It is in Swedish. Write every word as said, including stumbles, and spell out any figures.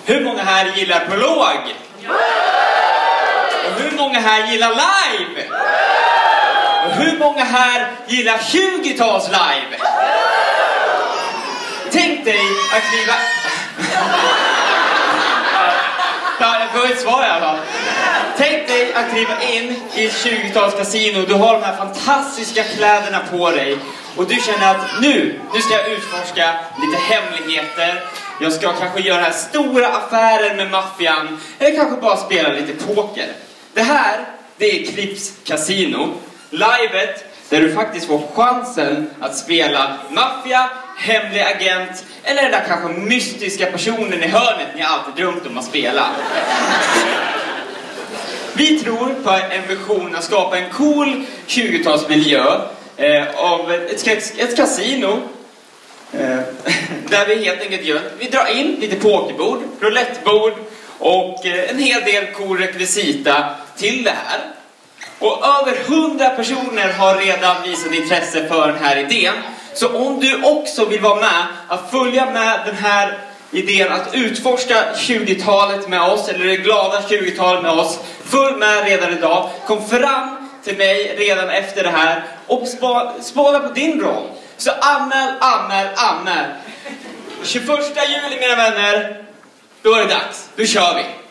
Hur många här gillar prolog? Och hur många här gillar live? Och hur många här gillar tjugo-tals live? Tänk dig att kliva... Ja, jag får ett svar i alla fall. Tänk dig att kliva in i ett tjugo-tals kasino. Du har de här fantastiska kläderna på dig. Och du känner att nu, nu ska jag utforska lite hemligheter. Jag ska kanske göra här stora affärer med maffian. Eller kanske bara spela lite poker. Det här, det är Clips Casino. Livet där du faktiskt får chansen att spela maffia, hemlig agent eller den där kanske mystiska personen i hörnet ni alltid drömt om att spela. Vi tror på en vision att skapa en cool tjugo-talsmiljö eh, av ett, ett, ett kasino eh, där vi helt enkelt gör, vi drar in lite pokerbord, roulettebord och eh, en hel del cool rekvisita till det här. Och över hundra personer har redan visat intresse för den här idén. Så om du också vill vara med att följa med den här idén att utforska tjugotalet med oss, eller det glada tjugotalet med oss, följ med redan idag. Kom fram till mig redan efter det här och spana på din roll. Så anmäl, anmäl, anmäl. tjugoförsta juli mina vänner, då är det dags. Då kör vi.